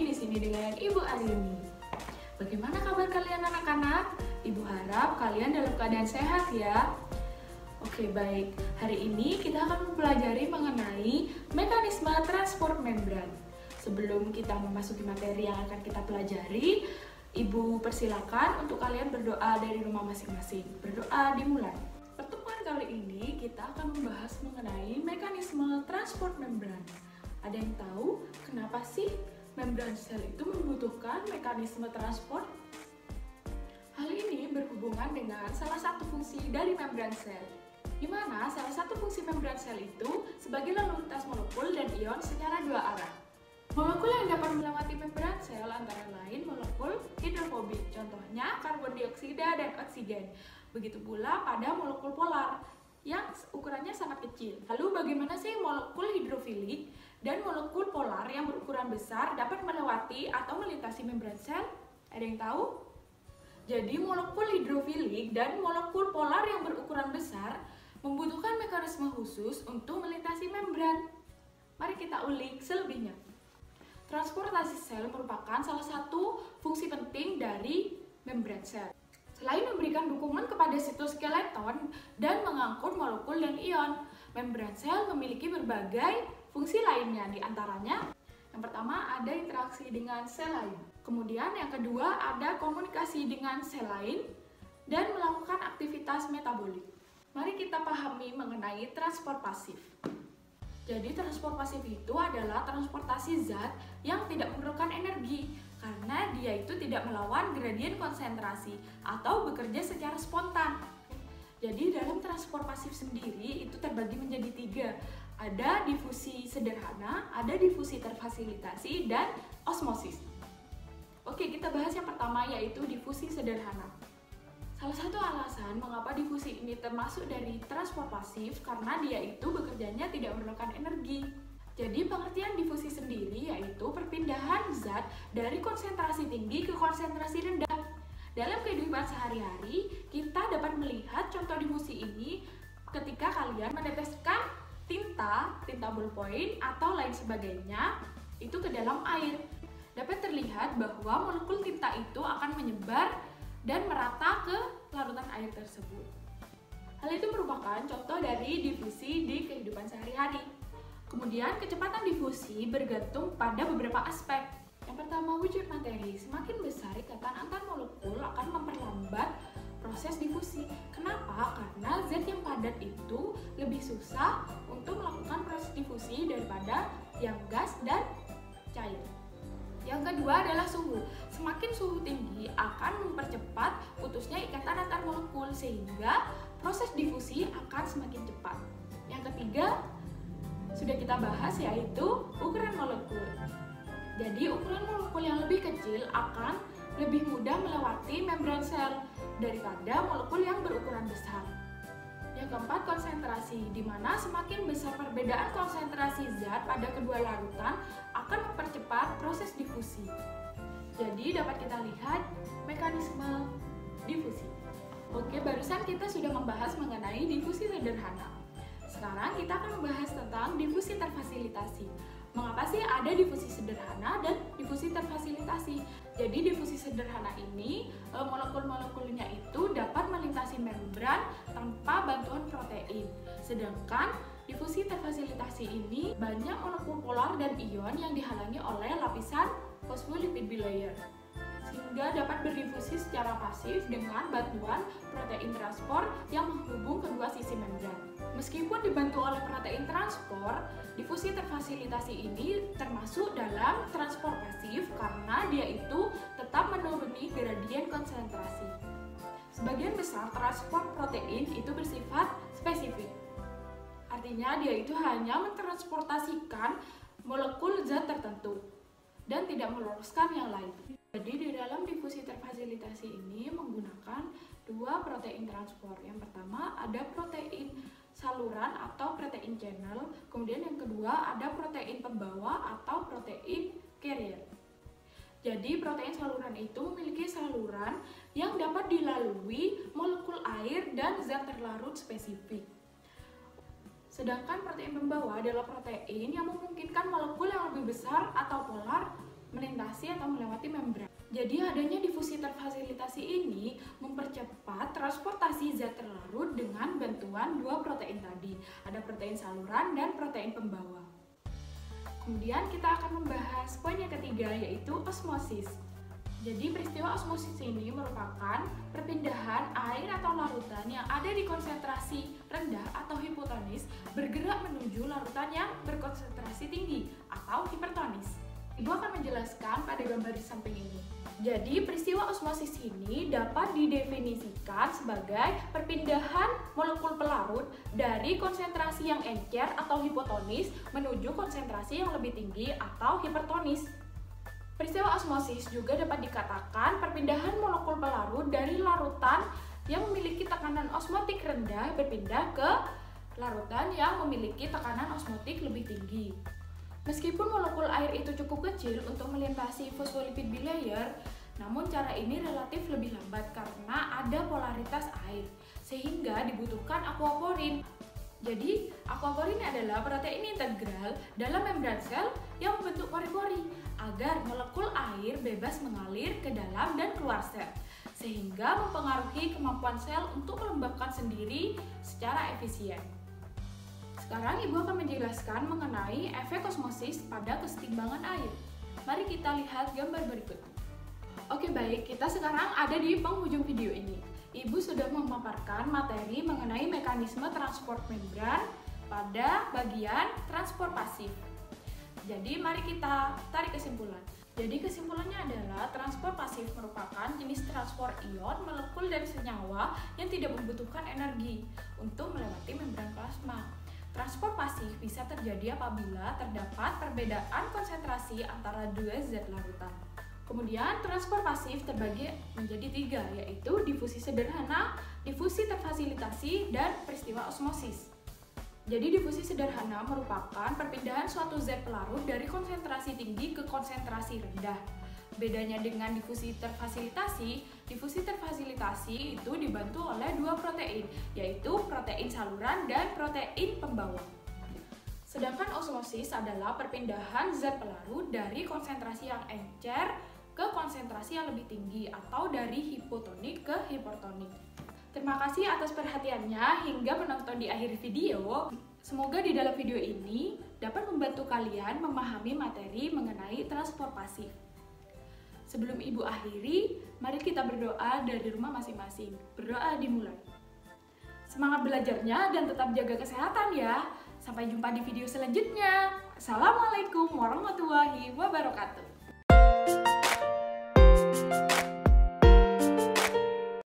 lagi di sini dengan Ibu Arini. Bagaimana kabar kalian anak-anak? Ibu harap kalian dalam keadaan sehat ya. Oke, baik. Hari ini kita akan mempelajari mengenai mekanisme transport membran. Sebelum kita memasuki materi yang akan kita pelajari, Ibu persilakan untuk kalian berdoa dari rumah masing-masing. Berdoa dimulai. Pertemuan kali ini kita akan membahas mengenai mekanisme transport membran. Ada yang tahu kenapa sih membran sel itu membutuhkan mekanisme transport? Hal ini berhubungan dengan salah satu fungsi dari membran sel, di mana salah satu fungsi membran sel itu sebagai lalu lintas molekul dan ion secara dua arah. Molekul yang dapat melewati membran sel antara lain molekul hidrofobik, contohnya karbon dioksida dan oksigen. Begitu pula pada molekul polar yang ukurannya sangat kecil. Lalu bagaimana sih molekul hidrofilik dan molekul polar yang berukuran besar dapat melewati atau melintasi membran sel? Ada yang tahu? Jadi molekul hidrofilik dan molekul polar yang berukuran besar membutuhkan mekanisme khusus untuk melintasi membran. Mari kita ulik selebihnya. Transportasi sel merupakan salah satu fungsi penting dari membran sel. Selain memberikan dukungan kepada sitoskeleton dan mengangkut molekul dan ion, membran sel memiliki berbagai fungsi lainnya, di antaranya yang pertama ada interaksi dengan sel lain. Kemudian yang kedua ada komunikasi dengan sel lain dan melakukan aktivitas metabolik. Mari kita pahami mengenai transport pasif. Jadi transport pasif itu adalah transportasi zat yang tidak memerlukan energi karena dia itu tidak melawan gradien konsentrasi atau bekerja secara spontan. Jadi dalam transport pasif sendiri itu terbagi menjadi tiga. Ada difusi sederhana, ada difusi terfasilitasi, dan osmosis. Oke, kita bahas yang pertama yaitu difusi sederhana. Salah satu alasan mengapa difusi ini termasuk dari transport pasif karena dia itu bekerjanya tidak memerlukan energi. Jadi pengertian difusi sendiri yaitu perpindahan zat dari konsentrasi tinggi ke konsentrasi rendah. Dalam kehidupan sehari-hari, kita dapat melihat contoh difusi ini ketika kalian meneteskan tinta ballpoint atau lain sebagainya itu ke dalam air. Dapat terlihat bahwa molekul tinta itu akan menyebar dan merata ke larutan air tersebut. Hal itu merupakan contoh dari difusi di kehidupan sehari-hari. Kemudian kecepatan difusi bergantung pada beberapa aspek. Yang pertama, wujud materi. Semakin besar ikatan antar molekul akan memperlambat proses difusi. Kenapa? Karena zat yang padat itu lebih susah untuk melakukan proses difusi daripada yang gas dan cair. Yang kedua adalah suhu. Semakin suhu tinggi akan mempercepat putusnya ikatan antar molekul sehingga proses difusi akan semakin cepat. Yang ketiga sudah kita bahas yaitu ukuran molekul. Jadi ukuran molekul yang lebih kecil akan lebih mudah melewati membran sel daripada molekul yang berukuran besar. Yang keempat, konsentrasi, di mana semakin besar perbedaan konsentrasi zat pada kedua larutan akan mempercepat proses difusi. Jadi dapat kita lihat mekanisme difusi. Oke, barusan kita sudah membahas mengenai difusi sederhana. Sekarang kita akan membahas tentang difusi terfasilitasi. Mengapa sih ada difusi sederhana dan difusi terfasilitasi? Jadi difusi sederhana ini molekul-molekulnya itu dapat melintasi membran tanpa bantuan protein. Sedangkan difusi terfasilitasi ini banyak molekul polar dan ion yang dihalangi oleh lapisan phospholipid bilayer, sehingga dapat berdifusi secara pasif dengan bantuan protein transport yang menghubung kedua sisi membran. Meskipun dibantu oleh protein transport, difusi terfasilitasi ini termasuk dalam transport pasif karena dia itu tetap menuruni gradien konsentrasi. Sebagian besar transport protein itu bersifat spesifik. Artinya dia itu hanya mentransportasikan molekul zat tertentu dan tidak meloloskan yang lain. Jadi di dalam difusi terfasilitasi ini menggunakan dua protein transport. Yang pertama ada protein saluran atau protein channel, kemudian yang kedua ada protein pembawa atau protein carrier. Jadi protein saluran itu memiliki saluran yang dapat dilalui molekul air dan zat terlarut spesifik. Sedangkan protein pembawa adalah protein yang memungkinkan molekul yang lebih besar atau polar melintasi konsentrasi atau melewati membran. Jadi adanya difusi terfasilitasi ini mempercepat transportasi zat terlarut dengan bantuan dua protein tadi. Ada protein saluran dan protein pembawa. Kemudian kita akan membahas poin yang ketiga, yaitu osmosis. Jadi peristiwa osmosis ini merupakan perpindahan air atau larutan yang ada di konsentrasi rendah atau hipotonis bergerak menuju larutan yang berkonsentrasi tinggi atau hipertonis. Ibu akan menjelaskan pada gambar di samping ini. Jadi peristiwa osmosis ini dapat didefinisikan sebagai perpindahan molekul pelarut dari konsentrasi yang encer atau hipotonis menuju konsentrasi yang lebih tinggi atau hipertonis. Peristiwa osmosis juga dapat dikatakan perpindahan molekul pelarut dari larutan yang memiliki tekanan osmotik rendah berpindah ke larutan yang memiliki tekanan osmotik lebih tinggi. Meskipun molekul air itu cukup kecil untuk melintasi fosfolipid bilayer, namun cara ini relatif lebih lambat karena ada polaritas air, sehingga dibutuhkan aquaporin. Jadi, aquaporin adalah protein integral dalam membran sel yang membentuk pori-pori agar molekul air bebas mengalir ke dalam dan keluar sel, sehingga mempengaruhi kemampuan sel untuk melembabkan sendiri secara efisien. Sekarang Ibu akan menjelaskan mengenai efek osmosis pada kesetimbangan air. Mari kita lihat gambar berikut. Oke baik, kita sekarang ada di penghujung video ini. Ibu sudah memaparkan materi mengenai mekanisme transport membran pada bagian transport pasif. Jadi mari kita tarik kesimpulan. Jadi kesimpulannya adalah transport pasif merupakan jenis transport ion, molekul, dan senyawa yang tidak membutuhkan energi untuk melewati membran plasma. Transport pasif bisa terjadi apabila terdapat perbedaan konsentrasi antara dua zat larutan. Kemudian transport pasif terbagi menjadi tiga, yaitu difusi sederhana, difusi terfasilitasi, dan peristiwa osmosis. Jadi difusi sederhana merupakan perpindahan suatu zat pelarut dari konsentrasi tinggi ke konsentrasi rendah. Bedanya dengan difusi terfasilitasi itu dibantu oleh dua protein, yaitu protein saluran dan protein pembawa. Sedangkan osmosis adalah perpindahan zat pelarut dari konsentrasi yang encer ke konsentrasi yang lebih tinggi atau dari hipotonik ke hipertonik. Terima kasih atas perhatiannya hingga menonton di akhir video. Semoga di dalam video ini dapat membantu kalian memahami materi mengenai transport pasif. Sebelum Ibu akhiri, mari kita berdoa dari rumah masing-masing. Berdoa dimulai. Semangat belajarnya dan tetap jaga kesehatan ya. Sampai jumpa di video selanjutnya. Assalamualaikum warahmatullahi wabarakatuh.